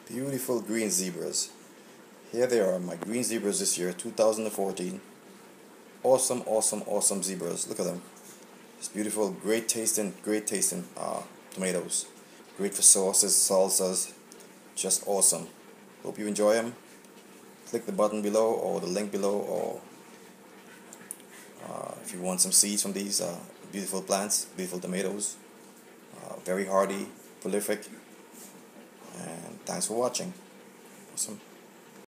Beautiful green zebras. Here they are, my green zebras this year, 2014. Awesome, awesome, awesome zebras. Look at them. It's beautiful, great tasting tomatoes. Great for sauces, salsas. Just awesome. Hope you enjoy them. Click the button below or the link below, or if you want some seeds from these beautiful plants, beautiful tomatoes. Very hardy, prolific. And thanks for watching. Awesome.